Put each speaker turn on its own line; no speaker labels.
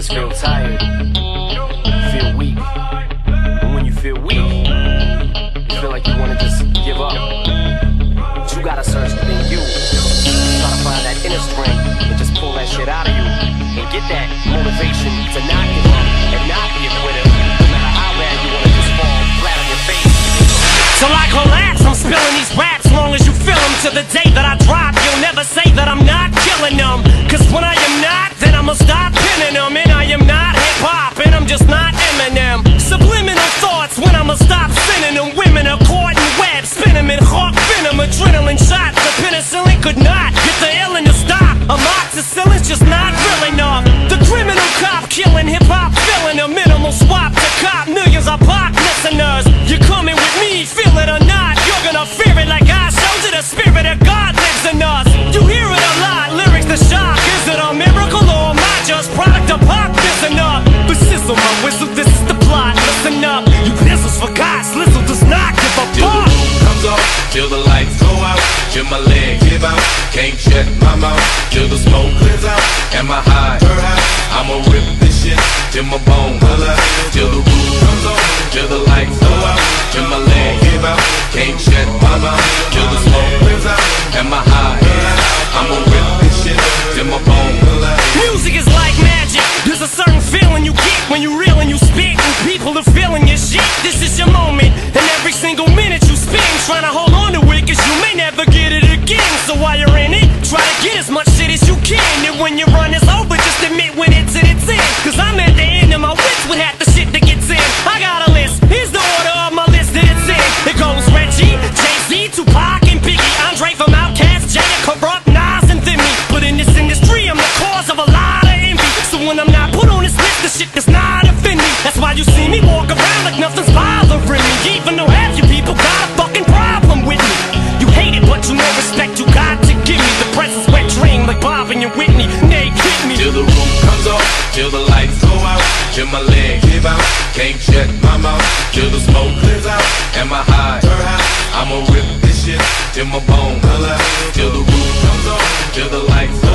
just feel tired, feel weak. And when you feel weak, you feel like you wanna just give up. But you gotta search within you. Try to find that inner strength and just pull that shit out of you. And get that motivation to not give up and not be a quitter. No matter how bad you wanna just fall flat on your face.
Till I collapse, I'm spilling these raps. Long as you feel them, to the day that I drop, you'll never say that I'm not killing them. Cause when I am not, then I'ma stop pinning them. And I am not hip-hop, and I'm just not Eminem. Subliminal thoughts when I'ma stop sending them. Women are caught in web, spin them in hawk venom. Adrenaline shots, the penicillin could not get the illin to stop. Amoxicillin's just not real enough. The criminal cop killing hip-hop, filling a minimal swap to cop millions of pop listeners. You're coming with me, feel it or not, you're gonna fear it like I showed you. The spirit of God lives in us. You hear it a lot, lyrics to shock. Is it a miracle or am I just product of pop? Listen up, but sizzle my whistle, this is the plot. Listen up, you pistols for God, Slizzle does not give a
Till
fuck.
the roof comes off, till the lights go out, till my leg give out, can't shut my mouth, till the smoke clears out, am I high? I'ma rip this shit till my bone holler, till the roof comes off, till the lights go out, till my leg give out, can't shut my mouth, till the smoke clears out, am I high? I'ma rip this shit till my bone holler.
Music is like magic. There's a certain feeling you get when you reel and you spit, and people are feeling your shit. This is your moment, and every single minute you spend trying to hold on to it, cause you may never get it again. So while you're in it, try to get as much shit as you can. And when your run is over, just admit when it's in its end. Cause I'm at the end of my wits with half the shit that gets in. I got a list, here's the order of my list that it's in. It goes Reggie, Jay-Z, Tupac, and Biggie, Andre from Outkast, Jada, Corrupt, Nas, and Thimmy. But in this industry, I'm the cause of a lot of envy. So when I'm not put on this list, the shit does not offend me. That's why you see me walk around like nothing's bothering me. Even though half you people got a fucking problem with me. You hate it, but you know respect you got to give me. The presence wet dream like Bob and your Whitney. Nay, hit me.
Till the roof comes off, till the lights go out, till my leg give out, can't shut my mouth, till the smoke clears out, am I high? I'ma rip this shit till my bone holler, till the roof comes off, till the lights go